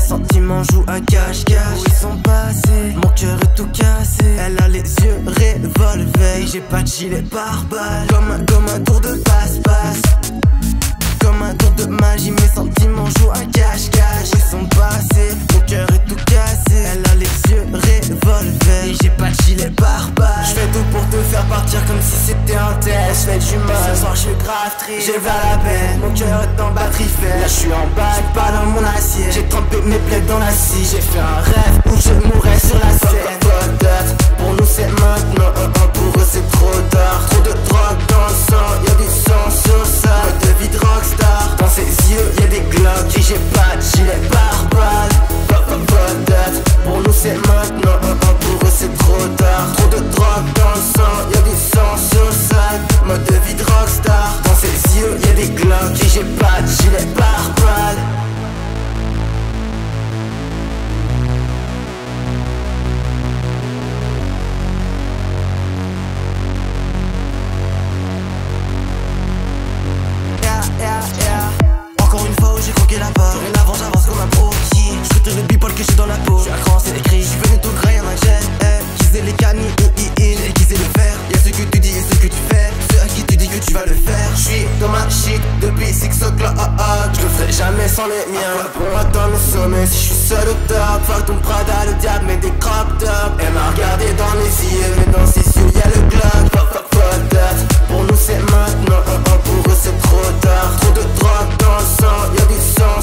sentiments jouent à cache-cache. Où ils sont passés, mon cœur est tout cassé. Elle a les yeux revolver. J'ai pas de gilet pare-balles. Comme un tour de passe-passe. Comme un tour de magie, mes sentiments jouent à cache-cache. Où ils sont passés, mon cœur est tout cassé. Elle a les yeux revolver. J'ai pas de gilet pare-balles. J'fais tout pour te faire partir comme si c'était un test. J'fais du mal, ce soir j'suis grave triste. J'ai vers la peine, mon cœur est en batterie fait. Là j'suis en bas, j'suis pas dans mon assiette. J'ai trempé mes plaies dans la scie. J'ai fait un rêve où je mourrais sur la scène. Pour nous c'est maintenant, pour eux c'est trop tard. Trop de drogue dans le sang, y'a du sang sur ça. Mode de vie de rockstar, dans ses yeux y'a des glocks. Et j'ai pas de gilet pare-balles. Pour nous c'est maintenant, pour eux c'est trop tard. Trop de drogue dans le sang, y'a du sang sur le sac. Mode de vie de rockstar, dans ses yeux y'a des glocks. Et j'ai pas de gilet pare-balles. Encore une fois où j'ai croqué la porte. Dorénavant j'avance comme un broki. J'frutte le bipole que j'ai dans la peau. J'suis à cran c'est écrit. J'suis venu tout gras y'en a que j'aime. Qu'ils les canines j'ai qu'ils le faire. Y'a ce que tu dis et ce que tu fais. Ceux à qui tu dis que tu vas le faire. J'suis dans ma shit depuis 6 o'clock. J'le ferai jamais sans les miens. Pour moi dans le sommet si j'suis seul au top. Fuck ton Prada, le diable met des crop tops. Elle m'a regardé dans les yeux, mais dans ses yeux y'a le glock. Fuck that. Pour nous c'est maintenant, pour eux c'est trop tard. Trop de drogue dans le sang, y'a du sang